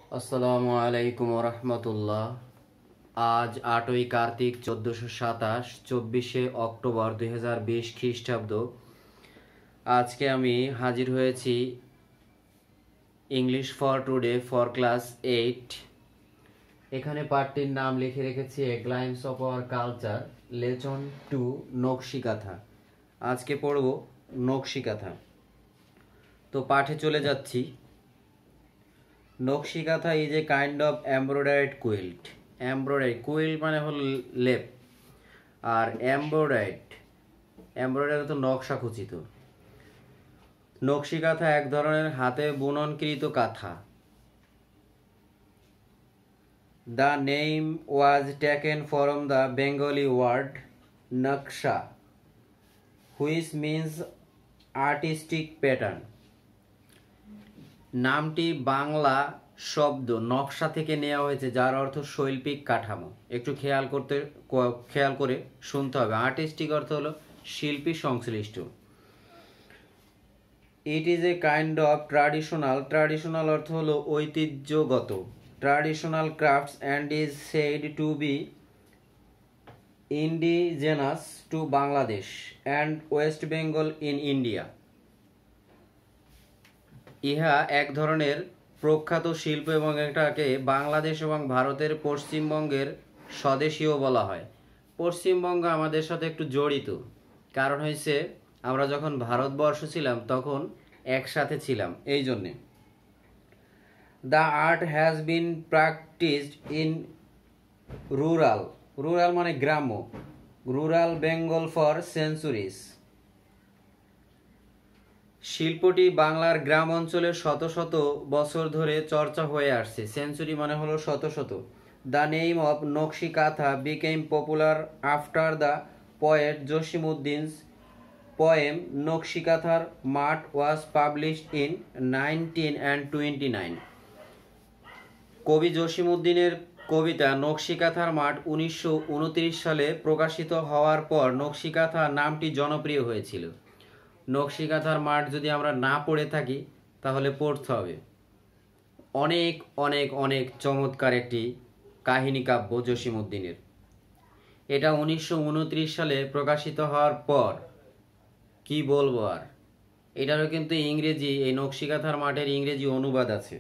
আসসালামু আলাইকুম রহমতুল্লাহ। আজ 8ই কার্তিক 1427, 24শে অক্টোবর 2020 খ্রিস্টাব্দ। আজকে আমি হাজির হয়েছি English for today for class 8। এখানে পাঠটির নাম লিখে রেখেছি a glimpse of our culture, lesson 2, Nakshi Kantha. আজকে পড়ব নকশিকাথা। তো পাঠে চলে যাচ্ছি। Nakshi Kantha is a kind of embroidered quilt. Embroidery quilt মানে হলো লেপ, আর এমব্রয়ডারি তো নকশা খচিত। নকশিকাথা এক ধরনের হাতে বুননকৃত কাঁথা। The name was taken from the Bengali word naksha, which means artistic pattern. নামটি বাংলা শব্দ নকশা থেকে নেওয়া হয়েছে, যার অর্থ শৈল্পিক কাঠামো। একটু খেয়াল করে শুনতে হবে। আর্টিস্টিক অর্থ হলো শিল্পী সংশ্লিষ্ট। It is a kind of traditional অর্থ হলো ঐতিহ্যগত। Traditional crafts and is said to be indigenous to Bangladesh and West Bengal in India. ইহা এক ধরনের প্রখ্যাত শিল্প এবং এটাকে বাংলাদেশ এবং ভারতের পশ্চিমবঙ্গের স্বদেশীয় বলা হয়। পশ্চিমবঙ্গ আমাদের সাথে একটু জড়িত, কারণ হয়েছে আমরা যখন ভারতবর্ষ ছিলাম তখন একসাথে ছিলাম, এই জন্যে। The art has been practised in rural মানে গ্রাম্য, রুরাল বেঙ্গল ফর সেঞ্চুরিজ। শিল্পটি বাংলার গ্রাম অঞ্চলে শত শত বছর ধরে চর্চা হয়ে আসছে। সেঞ্চুরি মানে হলো শত শত। The name of Nakshi Kantha became popular after the poet Jasimuddin's poem নকশিকাথার মাঠ ওয়াজ পাবলিশড ইন 1929। কবি জসিমউদ্দিনের কবিতা নকশিকাথার মাঠ 1929 সালে প্রকাশিত হওয়ার পর নকশিকাথা নামটি জনপ্রিয় হয়েছিল। নকশিকাথার মাঠ যদি আমরা না পড়ে থাকি তাহলে পড়তে হবে। অনেক অনেক অনেক চমৎকার একটি কাহিনী কাব্য জসিমউদ্দিনের। এটা 1929 সালে প্রকাশিত হওয়ার পর কি বলবো আর, এটারও কিন্তু ইংরেজি, এই নকশিকাথার মাঠের ইংরেজি অনুবাদ আছে।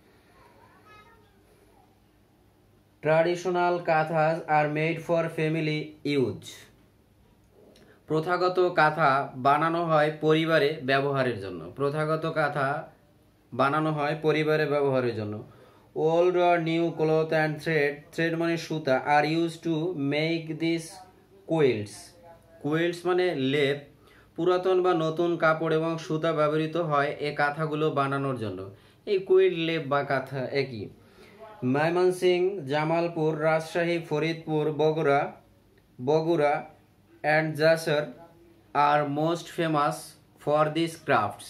Traditional kanthas are made for family use. প্রথাগত কাঁথা বানানো হয় পরিবারে ব্যবহারের জন্য। প্রথাগত কাঁথা বানানো হয় পরিবারে ব্যবহারের জন্য। Old or new cloth and thread মানে সুতা are use to make this quilts মানে লেপ। পুরাতন বা নতুন কাপড় এবং সুতা ব্যবহৃত হয় এ কাঁথাগুলো বানানোর জন্য। এই কুইল্ট, লেপ বা কাঁথা একই। Mymensingh, Jamalpur, Rajshahi, Faridpur, Bogura and Jasar are most famous for these crafts.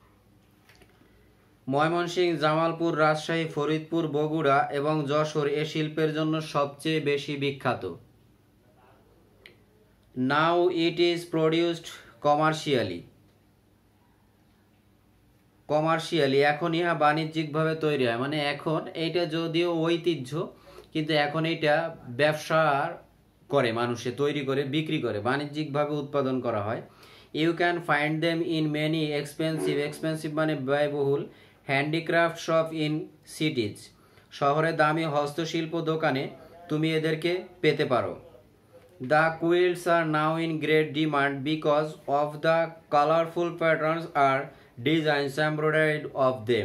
Mymensingh, Jamalpur, Rajshahi, Faridpur, Bogura এবং যশোর এ শিল্পের জন্য সবচেয়ে বেশি বিখ্যাত। Now it is produced commercially, এখন ইহা বাণিজ্যিকভাবে তৈরি হয়। মানে এখন এইটা যদিও ঐতিহ্য, কিন্তু এখন এটা ব্যবসা করে, মানুষে তৈরি করে বিক্রি করে, বাণিজ্যিকভাবে উৎপাদন করা হয়। You can find them in many expensive মানে ব্যয়বহুল হ্যান্ডিক্রাফট শপ ইন সিটিজ। শহরে দামি হস্তশিল্প দোকানে তুমি এদেরকে পেতে পারো। The quilts are now in great demand because of the colourful patterns আর ডিজাইনস এমব্রয়ডারিড অফ দেম।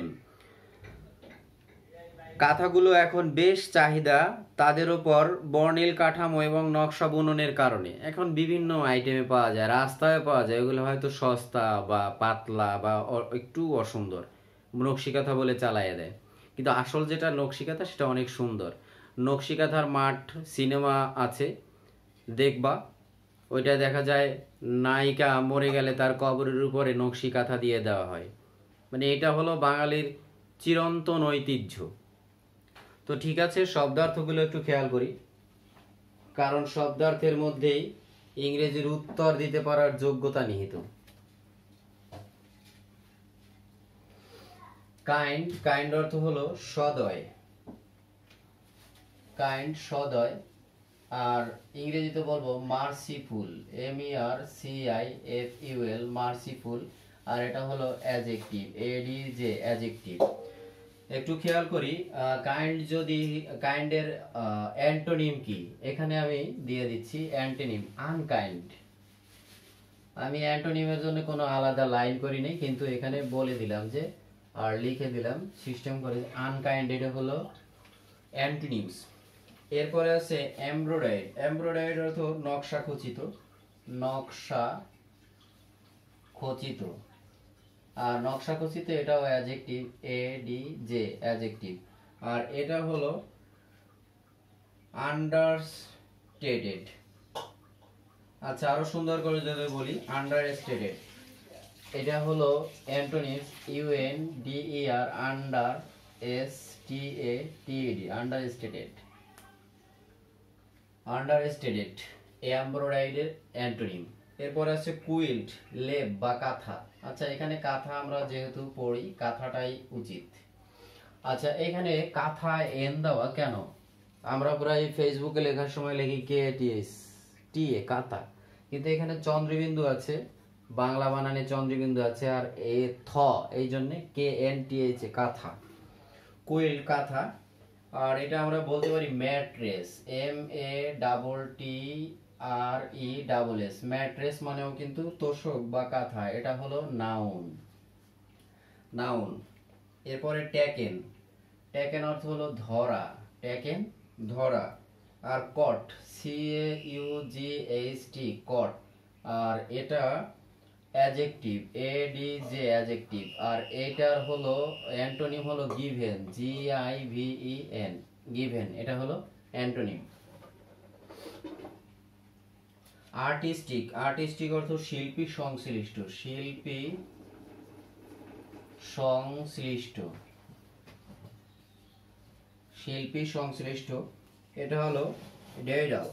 কাঁথাগুলো এখন বেশ চাহিদা তাদের ওপর বর্ণিল কাঠামো এবং নকশা বুননের কারণে। এখন বিভিন্ন আইটেমে পাওয়া যায়, রাস্তায় পাওয়া যায়, ওগুলো হয়তো সস্তা বা পাতলা বা একটু অসুন্দর, নকশিকাথা বলে চালাইয়া দেয়। কিন্তু আসল যেটা নকশিকাথা সেটা অনেক সুন্দর। নকশিকাথার মাঠ সিনেমা আছে, দেখবা। ওইটা দেখা যায় নায়িকা মরে গেলে তার কবরের উপরে নকশিকাথা দিয়ে দেওয়া হয়। মানে এটা হলো বাঙালির চিরন্তন ঐতিহ্য। তো ঠিক আছে, শব্দার্থগুলো একটু খেয়াল করি, কারণ শব্দার্থের মধ্যেই ইংরেজির উত্তর দিতে পারার যোগ্যতা নিহিত। কাইন্ড অর্থ হলো সদয়। কাইন্ড সদয়, আর ইংরেজিতে বলবো মার্সিফুল, MERCIFUL, মার্সিফুল। আর এটা হলো অ্যাডজেক্টিভ, ADJ, অ্যাডজেক্টিভ। একটু খেয়াল করি কাইন্ড, যদি কাইন্ডের অ্যান্টোনিম কি, এখানে আমি দিয়ে দিচ্ছি অ্যান্টোনিম আনকাইন্ড। আমি অ্যান্টোনিমের জন্য কোনো আলাদা লাইন করি নাই, কিন্তু এখানে বলে দিলাম যে, আর লিখে দিলাম সিস্টেম করে, আনকাইন্ড এটা হলো অ্যান্টোনিমস। এরপরে আছে এমব্রয়ডারি। এমব্রয়ডারি অর্থ নকশা খচিত, নকশা খচিত। আর নকশা খচিত এটাও অ্যাডজেক্টিভ, ADJ, অ্যাডজেক্টিভ। আর এটা হলো আন্ডারস্টেটেড। আচ্ছা, আরো সুন্দর করে যদি বলি, আন্ডারস্টেটেড এটা হলো antonyms, UNDER, ANDERSTATED, understated. Understated এমব্রয়ডারির অ্যান্টোনিম। এরপর আছে কুইল্ট, লেপ বা কাঁথা। আচ্ছা, এখানে কাঁথা আমরা যেহেতু পড়ি, কাঁথাটাই উচিত। আচ্ছা, এখানে কাঁথা এন দেওয়া কেন? আমরা প্রায় ফেসবুকে লেখার সময় লিখি KATHA, কাঁথা, কিন্তু এখানে চন্দ্রবিন্দু আছে, বাংলা বানানে চন্দ্রবিন্দু আছে, আর এ থ, এই জন্য KNTH, কাঁথা, কুইল্ট, কাঁথা। আর এটা আমরা বলতে পারি ম্যাট্রেস, MATTRESS, ম্যাট্রেস মানেও কিন্তু তোষক বা কাঁথা, এটা হলো নাউন, নাউন। এরপরে টেকেন, টেকেন অর্থ হলো ধরা, টেকেন, ধরা। আর কট, CAUGHT, কট, আর এটা অ্যাডজেক্টিভ, ADJ, অ্যাডজেক্টিভ। আর এটার হলো অ্যান্টোনিম হলো গিভেন, GIVEN, গিভেন, এটা হলো অ্যান্টোনিম। আর্টিস্টিক, আর্টিস্টিক অর্থ শিল্পী সংশ্লিষ্ট, শিল্পী সংশ্লিষ্ট, শিল্পী সংশ্লিষ্ট। এটা হলো ডেডাল,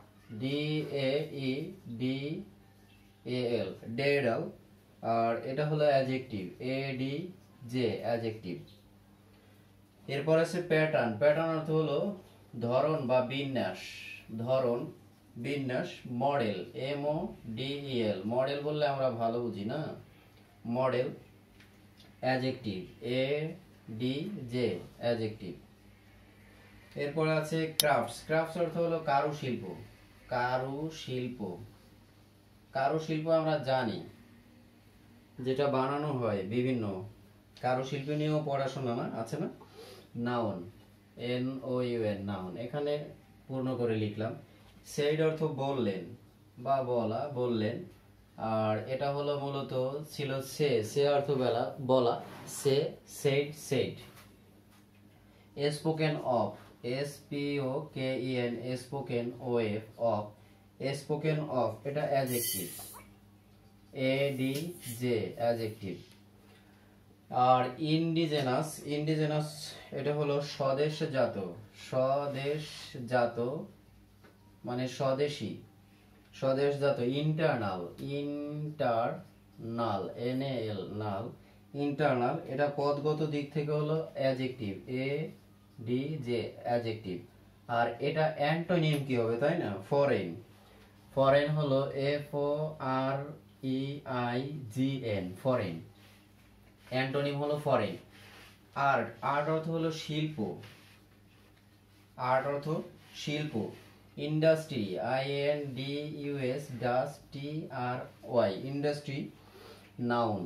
DAEDAL, ডেডাল। আর এটা হলো অ্যাডজেক্টিভ, ADJ, অ্যাডজেক্টিভ। এরপর আছে প্যাটার্ন। প্যাটার্ন অর্থ হলো ধরন বা বিন্যাস, ধরন, বিন্যাস। মডেল, MODEL, মডেল বললে আমরা ভালো বুঝি না, মডেল, অ্যাডজেক্টিভ, ADJ, অ্যাডজেক্টিভ। এরপর আছে ক্রাফটস। ক্রাফটস অর্থ হলো কারুশিল্প, কারুশিল্প। কারুশিল্প আমরা জানি যেটা বানানো হয় বিভিন্ন, কারুশিল্প নিয়েও পড়াশোনা না আছে না। নাউন, NOUN, নাউন, এখানে পূর্ণ করে লিখলাম। সেইড অর্থ বললেন বা বলা, বললেন। আর এটা হলো মূলত ছিল সে অর্থ বলা, said, said. Spoken of, SPOKEN, spoken, of, spoken of, এটা অ্যাডজেক্টিভ, ADJ, অ্যাডজেক্টিভ। আর ইন্ডিজেনাস, ইন্ডিজেনাস এটা হলো স্বদেশজাত, স্বদেশজাত মানে স্বদেশী, স্বদেশজাত। ইন্টারনাল, ইন্টারনাল, NAL, নাল, ইন্টারনাল, এটা পদগত দিক থেকে হলো অ্যাডজেক্টিভ, ADJ, অ্যাডজেক্টিভ। আর এটা অ্যান্টোনিম কি হবে, তাই না? ফরেন, ফরেন হলো FOREIGN, ফরেন, অ্যান্টোনিম হলো ফরেন। আর্ট, আর্ট অর্থ হলো শিল্প, আর্ট অর্থ শিল্প। Industry, INDUSTRY, industry, noun.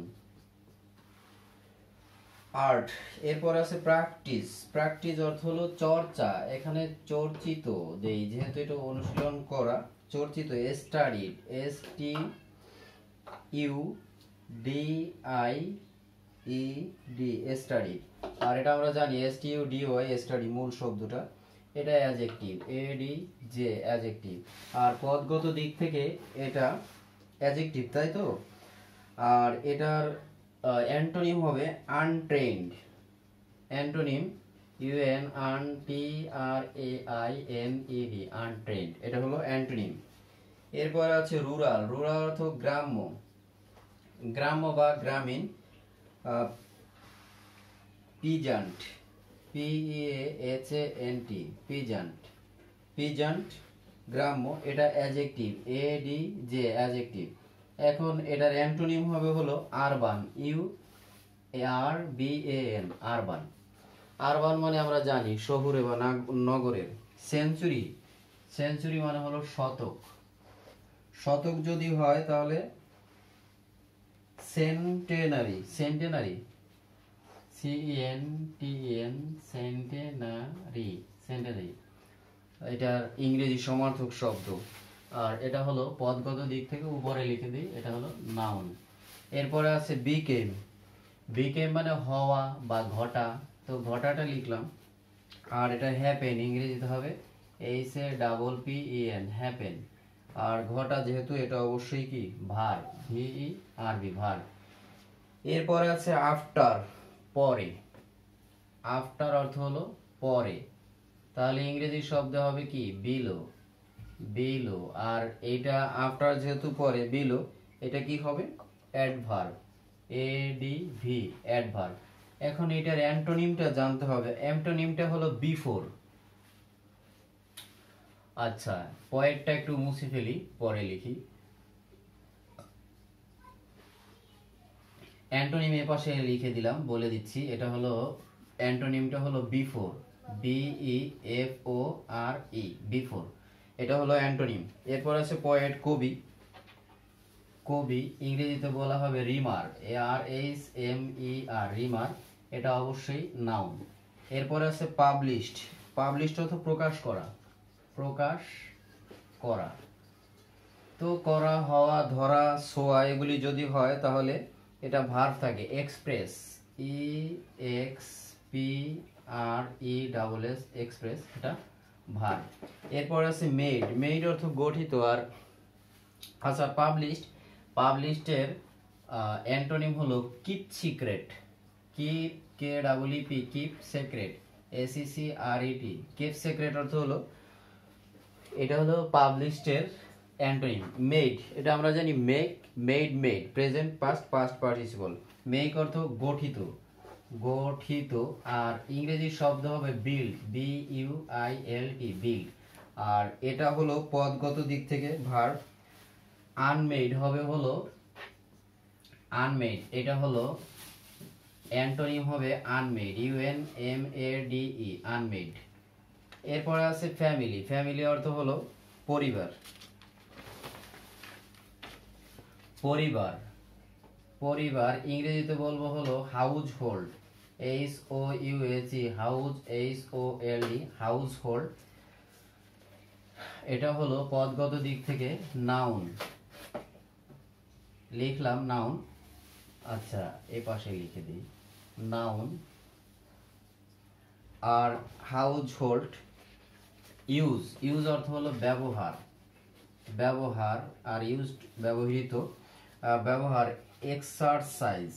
Art. এরপর আছে প্র্যাকটিস। প্র্যাকটিস অর্থ হলো চর্চা, এখানে চর্চিত দেই যেহেতু এটা অনুশীলন করা, চর্চিত। Studied, STUDIED, study. আর এটা আমরা জানি STUDY, স্টাডি, মূল শব্দটা, এটা অ্যাডজেক্টিভ, ADJ, অ্যাডজেক্টিভ। আর পদগত দিক থেকে এটা অ্যাডজেক্টিভ, তাই তো? আর এটার অ্যান্টোনিম হবে আনট্রেন্ড, অ্যান্টোনিম UNTRAINED, আনট্রেন্ড, এটা হলো অ্যান্টোনিম। এরপর আছে রুরাল। রুরাল অর্থ গ্রাম্য, গ্রাম্য বা গ্রামীণ। পিজান্ট, PEAHANT, পিজেন্ট, পিজেন্ট গ্রাম্য, এটা অ্যাডজেক্টিভ, ADJ অ্যাডজেক্টিভ। এখন এটার অ্যান্টোনিম হবে হলো আরবান, URBAN, আরবান। আরবান মানে আমরা জানি শহুরে বা নগরের। সেঞ্চুরি, সেঞ্চুরি মানে হলো শতক, শতক যদি হয় তাহলে centenary, centenary, CENTEN, centenary, centenary, এটার ইংরেজি সমার্থক শব্দ। আর এটা হলো পদগত দিক থেকে উপরে লিখে দিই, এটা হলো নাউন। এরপরে আছে বিকেম, বিকেম মানে হওয়া বা ঘটা, তো ঘটাটা লিখলাম। আর এটা হ্যাপেন, ইংরেজিতে হবে HAPPEN, হ্যাপেন। আর ঘটা যেহেতু এটা অবশ্যই কি ভার, VERB, ভার। এরপরে আছে আফটার, পরে, আফটার অর্থ হলো পরে, তাহলে ইংরেজি শব্দ হবে কি বিলো, বিলো। আর এটা আফটার যেহেতু পরে বিলো, এটা কি হবে অ্যাডভার্ব, ADV, অ্যাডভার্ব। এখন এটার অ্যান্টোনিমটা জানতে হবে, অ্যান্টোনিমটা হলো বিফোর। আচ্ছা, পরেরটা একটু মুছে ফেলি, পরে লিখি। অ্যান্টোনিম এর পাশে লিখে দিলাম, বলে দিচ্ছি। এটা হলো অ্যান্টোনিমটা হলো বিফোর, BEFORE, বিফোর, এটা হলো অ্যান্টোনিম। এরপর আছে পয়েট, কবি, কবি ইংরেজিতে বলা হবে রিমার, ARHMER, রিমার, এটা অবশ্যই নাউন। এরপর আছে পাবলিশড, পাবলিশড অর্থ প্রকাশ করা, প্রকাশ করা। তো করা, হওয়া, ধরা, ছোঁয়া এগুলি যদি হয় তাহলে এটা ভার্ব থাকে, এক্সপ্রেস, EXPRESS, এক্সপ্রেস, এটা ভার্ব। এরপর আছে মেড, মেড অর্থ গঠিত। আর আচ্ছা, পাবলিশড, পাবলিশডের অ্যান্টোনিম হলো keep secret, keep, KEEP, keep secret, SECRET, keep secret অর্থ হলো, এটা হলো পাবলিশডের অ্যান্টোনিম। মেড, এটা আমরা জানি make, made, made, present, past, past participle. Make অর্থ গঠিত, গঠিত। আর ইংরেজি শব্দ হবে বিল্ড, BUILD, বিল্ড। আর এটা হলো পদগত দিক থেকে ভার্ব। আনমেড হবে হলো আনমেড, এটা হলো অ্যান্টোনিম হবে আনমেড, UNMADE, আনমেড। এরপরে আছে ফ্যামিলি, ফ্যামিলি অর্থ হলো পরিবার, পরিবার, পরিবার ইংরেজিতে বলবো হলো household, HOUSE, house, HOLD, household. এটা হলো পদগত দিক থেকে নাউন, লিখলাম নাউন। আচ্ছা, এই পাশে লিখে দিই নাউন। আর হাউজ হোল্ড, ইউজ, ইউজ অর্থ হলো ব্যবহার, ব্যবহার। আর ইউজড ব্যবহৃত, ব্যবহার। এক্সারসাইজ,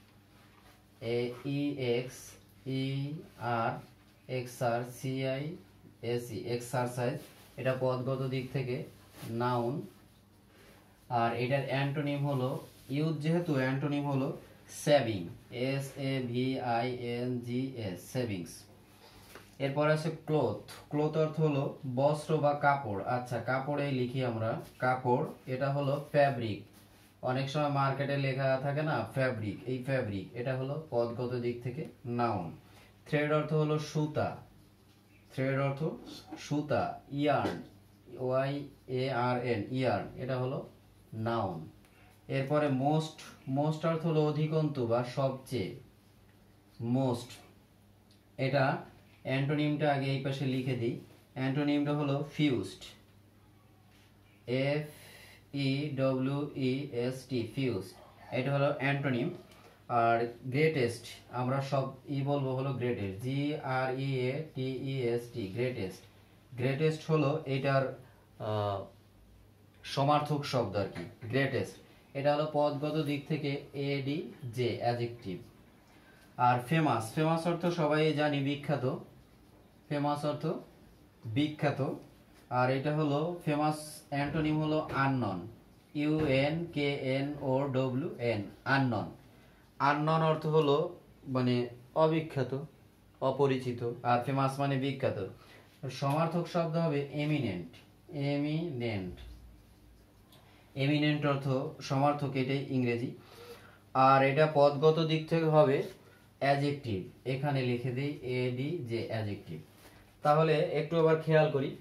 EXERCISE, এক্সারসাইজ, এটা পদগত দিক থেকে নাউন। আর এটার অ্যান্টোনিম হলো, ইউজ যেহেতু অ্যান্টোনিম হলো সেভিং, SAVINGS, সেভিংস। এরপর আছে ক্লোথ, ক্লোথ অর্থ হলো বস্ত্র বা কাপড়। আচ্ছা, কাপড়েই লিখি আমরা, কাপড়, এটা হলো ফ্যাব্রিক। অনেক সময় মার্কেটে লেখা থাকে না ফ্যাব্রিক, এই ফ্যাব্রিক, এটা হলো পদগত দিক থেকে নাউন। থ্রেড অর্থ হলো সুতা, থ্রেড অর্থ সুতা। ইয়ার্ন, YARN, ইয়ার্ন, এটা হলো নাউন। এরপরে মোস্ট, মোস্ট অর্থ হলো অধিকন্তু বা সবচেয়ে, মোস্ট। এটা অ্যান্টোনিমটা আগে এই পাশে লিখে দিই, অ্যান্টোনিমটা হলো ফিউজড, FEWEST, ফিউজড, এটা হলো অ্যান্টোনিম। আর গ্রেটেস্ট, আমরা সব বলবো হলো গ্রেটেস্ট, GREATEST, গ্রেটেস্ট। গ্রেটেস্ট হলো এটার সমার্থক শব্দ আর কি, গ্রেটেস্ট। এটা হলো পদগত দিক থেকে ADJ, অ্যাডজেক্টিভ। আর ফেমাস, ফেমাস অর্থ সবাই জানি বিখ্যাত, ফেমাস অর্থ বিখ্যাত। আর এটা হলো ফেমাস অ্যান্টোনিম হলো আননন, UNKNOWN, আননন। আননন অর্থ হলো মানে অবিখ্যাত, অপরিচিত, আর ফেমাস মানে বিখ্যাত। সমার্থক শব্দ হবে এমিনেন্ট। এমিনেন্ট, এমিনেন্ট অর্থ সমার্থক, এটাই ইংরেজি। আর এটা পদগত দিক থেকে হবে অ্যাডজেক্টিভ, এখানে লিখে দিই এডি যে অ্যাডজেক্টিভ। তাহলে একটু আবার খেয়াল করি।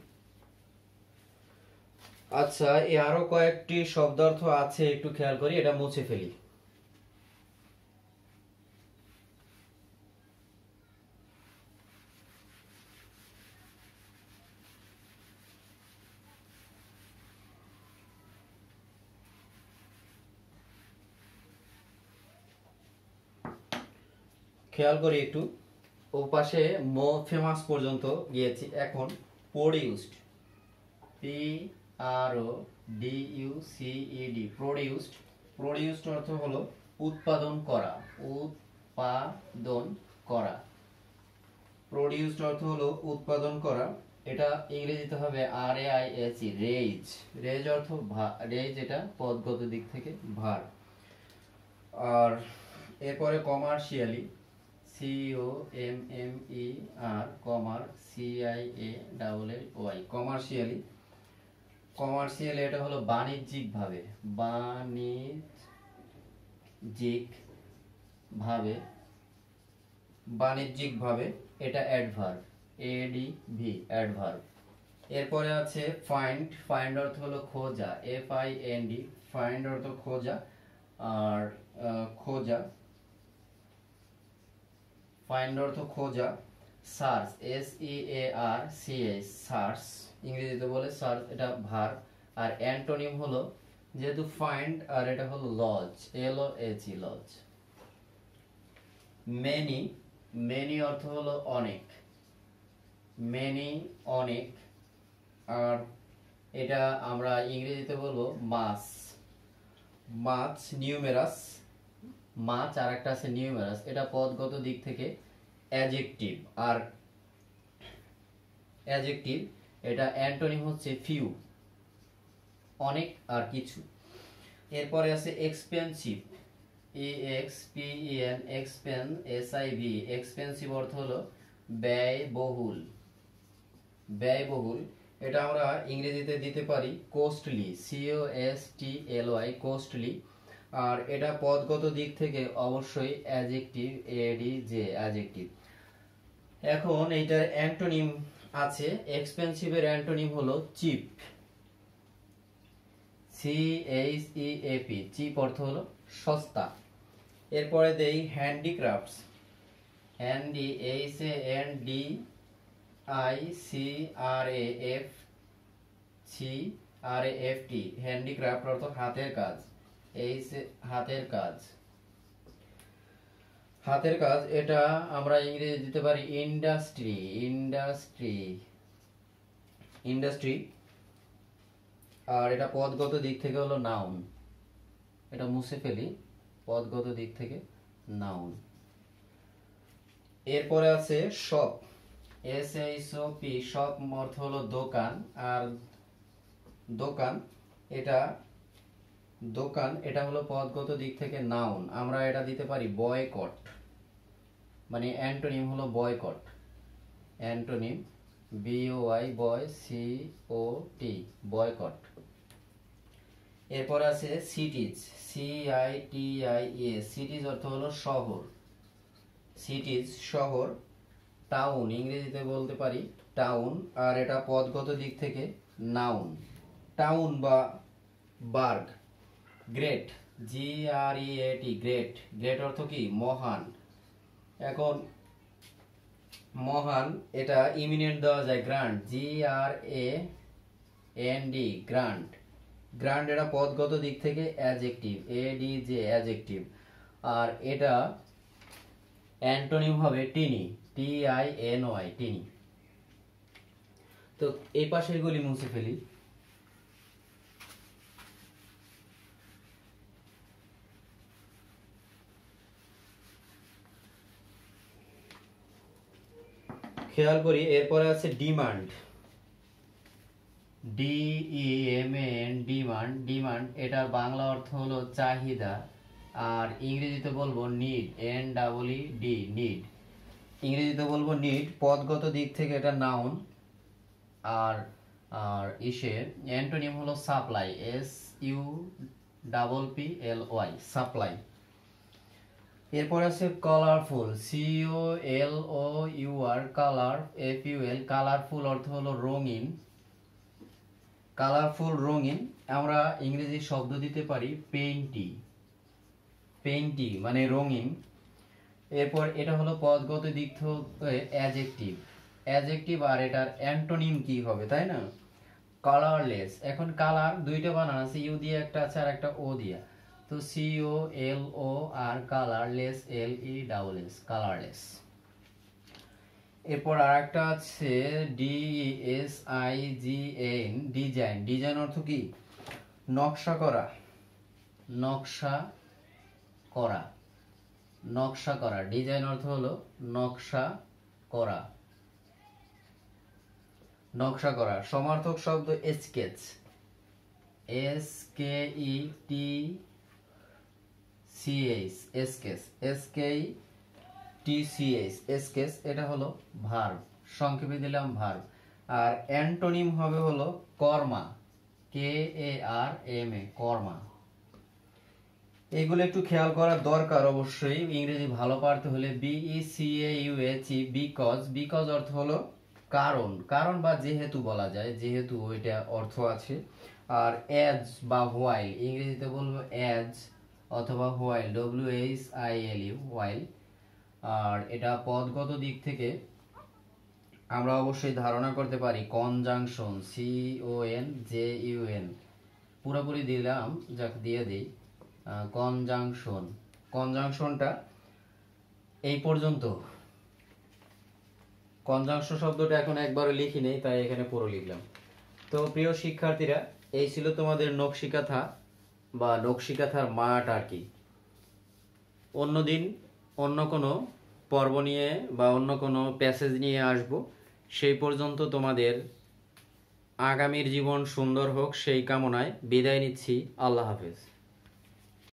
আচ্ছা, আরো কয়েকটি শব্দার্থ আছে, একটু খেয়াল করি, এটা মুছে ফেলি। খেয়াল করি একটু, ও পাশে ফেমাস পর্যন্ত গিয়েছি, এখন produced, P R O D U C E D, produced. Produced অর্থ হলো উৎপাদন করা, উৎপাদন করা। প্রডিউসড অর্থ হলো উৎপাদন করা। এটা ইংরেজিতে হবে R A I S E, raise. Raise অর্থ রেজ, এটা পদগত দিক থেকে ভার। আর এরপরে commercially, C O M M E R, commer C I A double L Y, commercially. Commercially এটা হলো বাণিজ্যিক ভাবে, বাণিজ্যিক ভাবে, বাণিজ্যিক ভাবে, এটা অ্যাডভার্ব, এডি ভি, অ্যাডভার্ব। এরপরে আছে ফাইন্ড। ফাইন্ড অর্থ হলো খোঁজা, F I N D, find অর্থ খোঁজা। আর খোঁজা, ফাইন্ড অর্থ খোঁজা। Search, S E A R C S, search, ইংরেজিতে বলে সার্চ, এটা ভার। আর অ্যান্টোনিম হলো, যেহেতু ফাইন্ড আর এটা হলো lodge, L O H E, lodge. Many, many অর্থ হলো অনেক, মেনি, অনেক। আর এটা আমরা ইংরেজিতে বলবো মাছ, মাছ, নিউমেরাস, মাছ। আর একটা আছে নিউমেরাস, এটা পদগত দিক থেকে অ্যাডজেক্টিভ। আর অ্যাডজেক্টিভ, এটা অ্যান্টোনিম হচ্ছে ফিউ, অনেক আর কিছু। এরপরে আছে expensive, E X P E N, expen S I V, expensive অর্থ হলো ব্যয়বহুল, ব্যয়বহুল। এটা আমরা ইংরেজিতে দিতে পারি costly, C O S T L Y, costly. আর এটা পদগত দিক থেকে অবশ্যই অ্যাডজেক্টিভ, এডি যে অ্যাডজেক্টিভ। এখন এইটার অ্যান্টোনিম আছে, এক্সপেন্সিভের অ্যান্টোনিম হলো cheap, C H E A P, cheap অর্থ হলো সস্তা। এরপরে দেই handicrafts, handy, H A N D I C R A F, C R A F T, handicraft অর্থ হাতের কাজ, এইচ, হাতের কাজ, হাতের কাজ। এটা আমরা ইংরেজি দিতে পারি ইন্ডাস্ট্রি, ইন্ডাস্ট্রি, ইন্ডাস্ট্রি। আর এটা পদগত দিক থেকে হলো নাউন, এটা মুছে ফেলি, পদগত দিক থেকে নাউন। এরপরে আছে shop, S H O P, shop অর্থ হলো দোকান। আর দোকান, এটা দোকান, এটা হলো পদগত দিক থেকে নাউন। আমরা এটা দিতে পারি বয়কট, মানে অ্যান্টোনিম হলো boycott, antonym B O I, boy, C O T, boycott. এরপর আছে cities, C I T I A, cities অর্থ হলো শহর, সিটিজ শহর। টাউন, ইংরেজিতে বলতে পারি টাউন। আর এটা পদগত দিক থেকে নাউন, টাউন বা burg. Great, G R E A T, great, great অর্থ কি মহান। এখন মহান, এটা ইমিনেন্ট দেওয়া যায় grand, G R A N D, grand. Grand এটা পদগত দিক থেকে adjective, A D J, adjective. আর এটা অ্যান্টোনিম হবে tiny, T I N Y, tiny. তো এই পাশের গুলি মুছে ফেলি। খেয়াল করি, এরপরে আছে demand, D E M N, demand. Demand এটার বাংলা অর্থ হলো চাহিদা। আর ইংরেজিতে বলবো need, N double E D, need. ইংরেজিতে বলবো নিড, পদগত দিক থেকে এটা নাউন, আর আর অ্যান্টোনিম হলো সাপ্লাই, SUPPLY, সাপ্লাই। এরপর আছে colourful, COLOUR, colour, FUL, colourful অর্থ হলো রঙিন, কালারফুল রঙিন। আমরা ইংরেজি শব্দ দিতে পারি পেইন্টি, পেইন্টি মানে রঙিন। এরপর এটা হলো পদগত দিক থেকে অ্যাডজেক্টিভ, অ্যাডজেক্টিভ, আর এটার অ্যান্টোনিম কি হবে, তাই না? কালারলেস। এখন কালার দুইটা বানান আছে, ইউ দিয়ে একটা আছে আর একটা ও দিয়া, তো COLOR, কালারলেস, LESS, কালারলেস। এরপর আর একটা আছে DESIGN, ডিজাইন, ডিজাইন অর্থ কি? নকশা করা, নকশা করা, নকশা করা, ডিজাইন অর্থ হলো নকশা করা, নকশা করা। সমার্থক শব্দ sketch, SKETCH, sketch, SKETCH, sketch, এটা হলো ভার্ব, সংক্ষেপে দিলাম ভার্ব। আর অ্যান্টোনিম হবে হলো কর্মা, KARMA, কর্মা। এগুলো একটু খেয়াল করা দরকার অবশ্যই, ইংরেজি ভালো পারতে হলে। BECAUH, বিকজ, বিকজ অর্থ হলো কারণ, কারণ বা যেহেতু বলা যায়, যেহেতু ওইটা অর্থ আছে। আর অ্যাজ বা হোয়াইল, ইংরেজিতে বলবো অ্যাজ অথবা হোয়াইল, WHILE, হোয়াইল। আর এটা পদগত দিক থেকে আমরা অবশ্যই ধারণা করতে পারি কনজাংশন, CONJUN, পুরোপুরি দিলাম, যাক দিয়ে দিই, কনজাংশন, কনজাংশনটা এই পর্যন্ত। কনজাংশন শব্দটা এখন একবারে লিখি নেই, তাই এখানে পুরো লিখলাম। তো প্রিয় শিক্ষার্থীরা, এই ছিল তোমাদের নকশিকাথা বা নকশিকাথার মাঠ আর কি। অন্যদিন অন্য কোনো পর্ব নিয়ে বা অন্য কোনো প্যাসেজ নিয়ে আসব। সেই পর্যন্ত তোমাদের আগামীর জীবন সুন্দর হোক সেই কামনায় বিদায় নিচ্ছি। আল্লাহ হাফেজ।